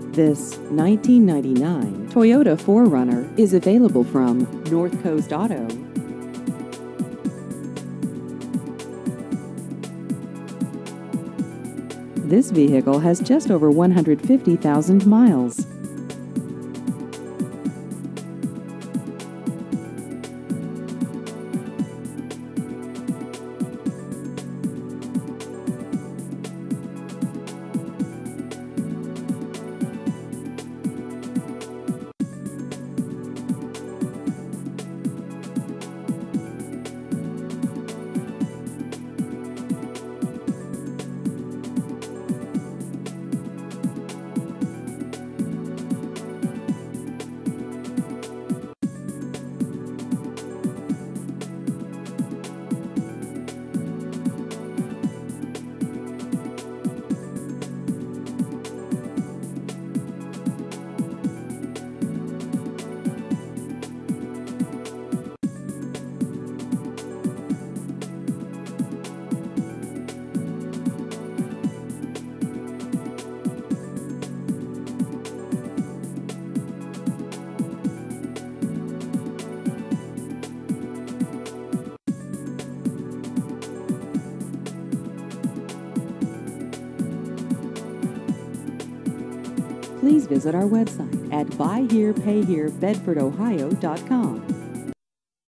This 1999 Toyota 4Runner is available from North Coast Auto. This vehicle has just over 150,000 miles. Please visit our website at buyherepayherebedfordohio.com.